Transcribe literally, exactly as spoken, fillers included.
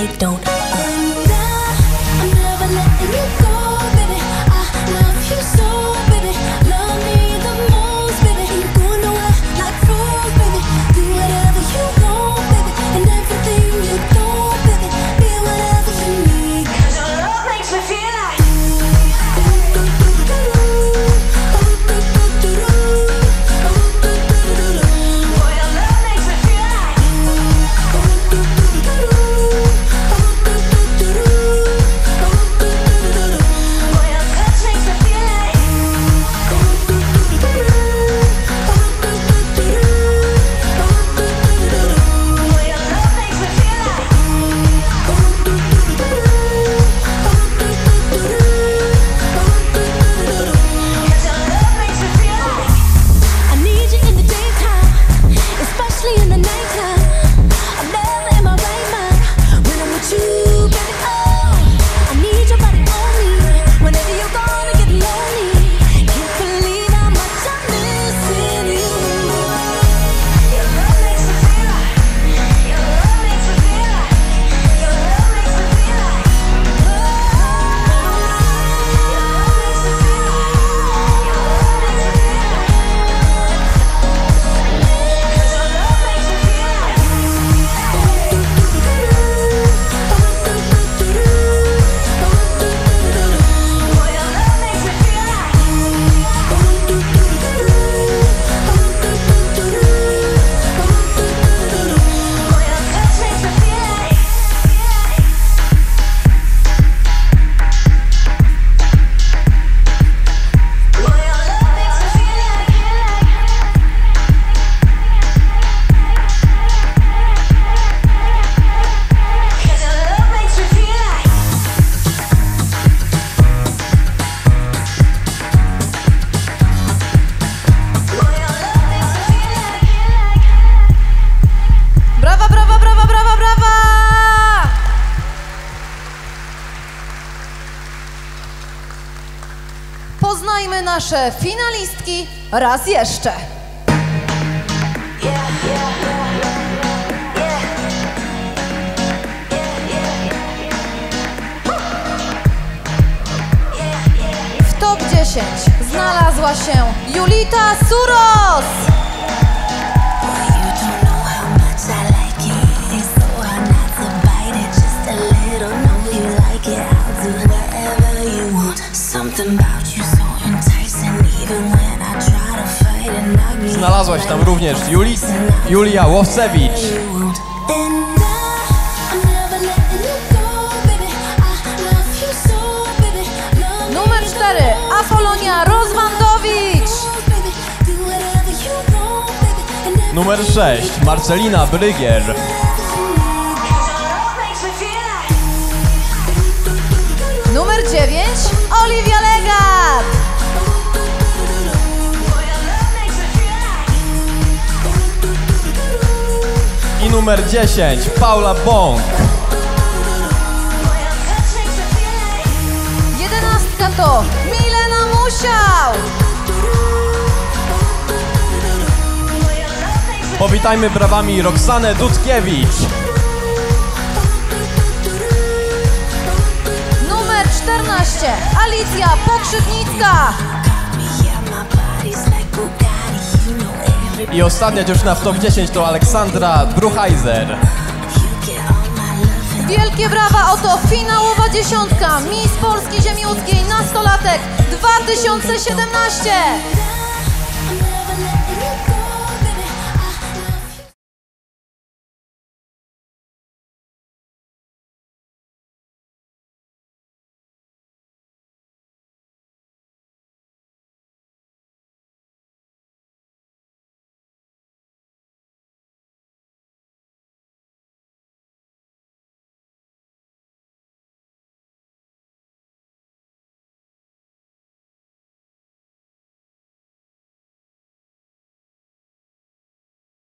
they don't. And I, I'm never letting you go, baby. I love you so, baby. Love me the most, baby. Ain't going nowhere like froze, baby. Do whatever you want, baby. And everything you don't, baby. Be whatever you need. 'Cause your love makes me feel like. Poznajmy nasze finalistki raz jeszcze. W top dziesięć znalazła się Julita Suros. Znalazłaś tam również Juli, Julia Łowcewicz. Numer cztery Apolonia Rozwandowicz. Numer sześć Marcelina Brygier. Numer dziewięć Oliwia Legat. I numer dziesięć Paula Bąk. Jedenastka to Milena Musiał. Powitajmy brawami Roxanę Dudkiewicz. Numer czternaście Alicja Pokrzywnicka. I ostatnia dziewczyna w top dziesięć to Aleksandra Bruchheiser. Wielkie brawa, oto finałowa dziesiątka Miss Polski Ziemi Łódzkiej Nastolatek dwa tysiące siedemnaście.